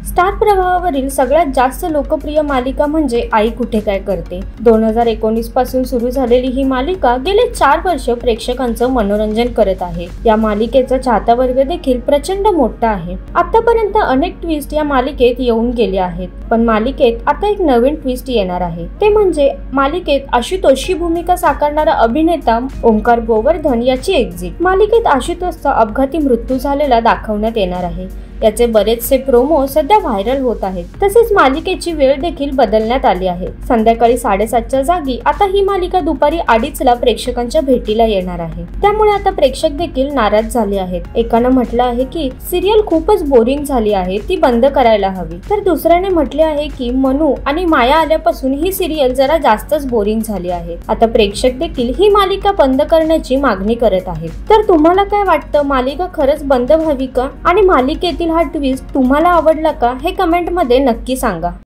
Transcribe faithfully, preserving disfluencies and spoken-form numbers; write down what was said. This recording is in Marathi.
स्टार प्रवाहावरील सगळ्यात जास्त लोकप्रिय मालिका म्हणजे आई कुठे काय करते। दोन हजार एकोणीस पासून सुरू झालेली ही मालिका गेले चार वर्ष प्रेक्षकांचं मनोरंजन करत आहे। या मालिकेचा चाहता वर्ग देखील प्रचंड मोठा आहे। आतापर्यंत अनेक ट्विस्ट या मालिकेत येऊन गेले आहेत, पण मालिकेत आता एक नवीन ट्विस्ट येणार आहे। ते म्हणजे मालिकेत आशुतोषची भूमिका साकारणारा अभिनेता ओमकार गोवर्धन याची एक्झिट। मालिकेत आशुतोषचा अपघाती मृत्यू झालेला दाखवण्यात येणार आहे। याचे बरेचसे प्रोमो सध्या व्हायरल होत आहेत। तसेच मालिकेची वेळ देखील बदलण्यात आली आहे। संध्याकाळी साडेसातच्या जागी आता ही मालिका दुपारी अडीचला प्रेक्षकांच्या भेटीला येणार आहे। त्यामुळे आता प्रेक्षक देखील नाराज झाले आहेत। एकानं म्हटलं आहे की सिरियल खूपच बोरिंग झाली आहे, ती बंद करायला हवी, तर दुसऱ्याने म्हटले आहे की मनू आणि माया आल्यापासून ही सिरियल जरा जास्तच बोरिंग झाली आहे। आता प्रेक्षक देखील ही मालिका बंद करण्याची मागणी करत आहेत। तर तुम्हाला काय वाटतं, मालिका खरंच बंद व्हावी का? आणि मालिकेतील हा ट्विस्ट तुम्हाला आवडला का? हे कमेंट मध्ये नक्की सांगा।